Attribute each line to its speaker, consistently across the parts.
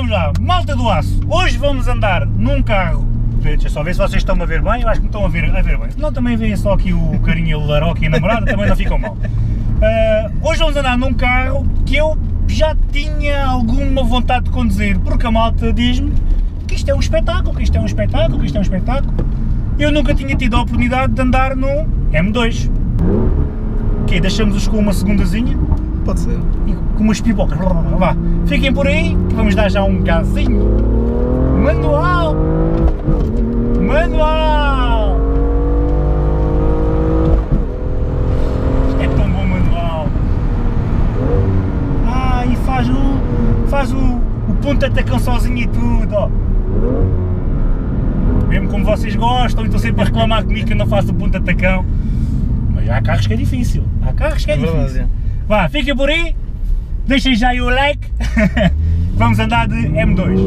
Speaker 1: vamos lá, malta do aço, hoje vamos andar num carro, deixa só ver se vocês estão a ver bem, eu acho que me estão a ver bem, senão também veem só aqui o carinha, o laroque e a namorada, também não ficam mal. Hoje vamos andar num carro que eu já tinha alguma vontade de conduzir, porque a malta diz-me que isto é um espetáculo, que isto é um espetáculo, que isto é um espetáculo. Eu nunca tinha tido a oportunidade de andar no M2. Ok, deixamos-os com uma segundazinha.
Speaker 2: Pode ser.
Speaker 1: E com umas pipocas. Vá, fiquem por aí, que vamos dar já um gazinho. Manual! Manual! Isto é tão bom, manual. Ah, e faz o ponta-tacão sozinho e tudo, ó. Mesmo como vocês gostam e estão sempre a reclamar comigo que eu não faço o ponta-tacão. Mas há carros que é difícil. Há carros que é difícil. Vá, fiquem por aí, deixem já aí o like, vamos andar de M2.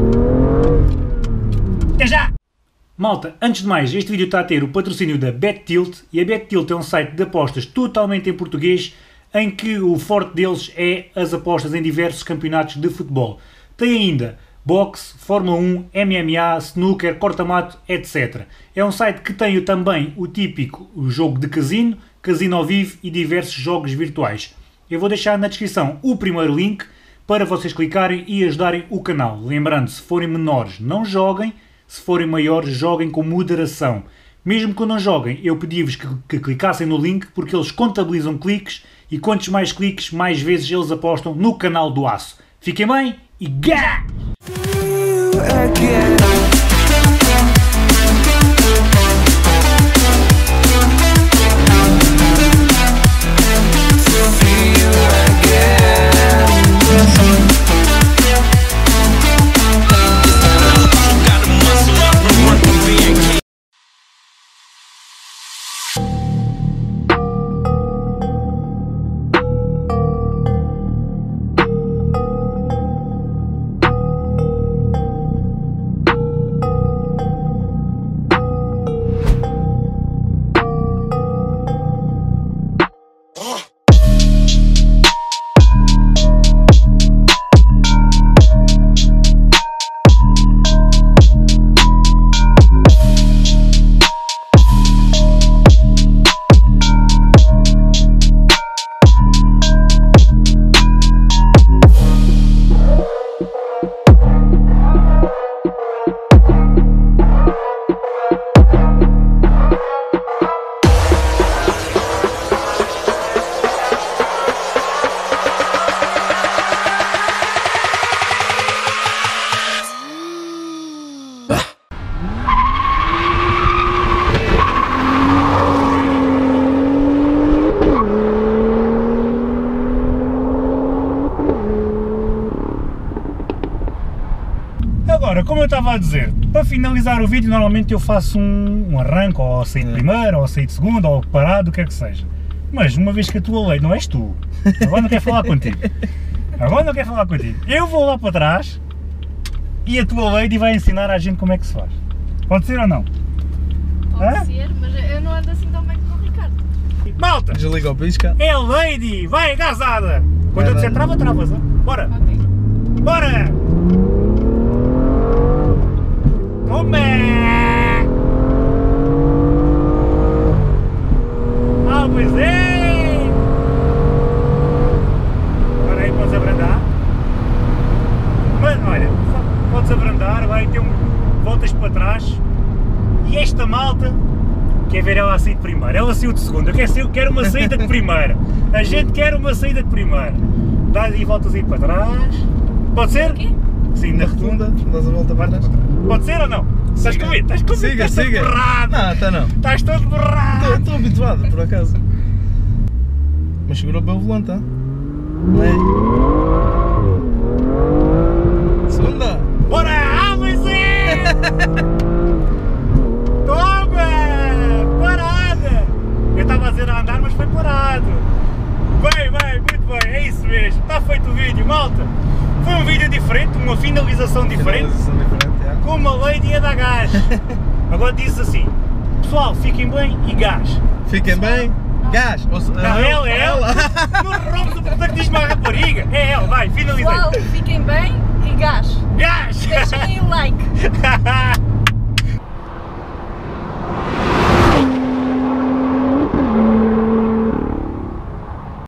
Speaker 1: Até já! Malta, antes de mais, este vídeo está a ter o patrocínio da BetTilt, e a BetTilt é um site de apostas totalmente em português, em que o forte deles é as apostas em diversos campeonatos de futebol. Tem ainda boxe, Fórmula 1, MMA, snooker, corta-mato, etc. É um site que tem também o típico jogo de casino, casino ao vivo e diversos jogos virtuais. Eu vou deixar na descrição o primeiro link para vocês clicarem e ajudarem o canal. Lembrando, se forem menores, não joguem, se forem maiores, joguem com moderação. Mesmo que não joguem, eu pedi-vos que clicassem no link, porque eles contabilizam cliques e quantos mais cliques, mais vezes eles apostam no canal do Aço. Fiquem bem e gá! Agora, como eu estava a dizer, para finalizar o vídeo, normalmente eu faço um arranque, ou a sair de primeira, ou a sair de segunda, ou parado, o que é que seja. Mas uma vez que a tua lei não és tu, agora não quero falar contigo. Agora não quero falar contigo. Eu vou lá para trás e a tua lady vai ensinar à gente como é que se faz. Pode ser ou não?
Speaker 3: Pode ser, mas eu não ando assim tão bem como o Ricardo.
Speaker 1: Malta!
Speaker 2: Desliga o pisca.
Speaker 1: É a lady! Vai, agazada! Quando eu disser trava, travas. Bora!
Speaker 3: Ok.
Speaker 1: Bora! Toma! Ah, pois é! Agora aí podes abrandar. Mas olha, podes abrandar, vai ter voltas para trás. E esta malta quer ver ela a sair de primeira. Ela saiu de segunda. Eu quero uma saída de primeira. A gente quer uma saída de primeira. Dá e voltas aí para trás. Pode ser?
Speaker 3: O quê?
Speaker 1: Sim,
Speaker 2: Na rotunda, dás a volta para trás.
Speaker 1: Pode ser ou não? Estás com medo? Estás com medo?
Speaker 2: Siga,
Speaker 1: Estás
Speaker 2: siga.
Speaker 1: todo borrado.
Speaker 2: Não, está não.
Speaker 1: Estás todo borrado.
Speaker 2: Estou habituado, por acaso. Mas segura bem o volante, tá? Segunda.
Speaker 1: Bora! Ah, mas é! Toma! Parada! Eu estava a dizer a andar, mas foi parado. Bem, muito bem, é isso mesmo. Está feito o vídeo, malta. Foi um vídeo diferente, uma finalização diferente. Com uma lady a dar gás. Agora diz assim, pessoal, fiquem bem e gás.
Speaker 2: Fiquem bem. Gás.
Speaker 1: Não, é ela. Não roubes o protagonismo à rapariga. É ela, vai, finaliza.
Speaker 3: Pessoal, fiquem bem e gás.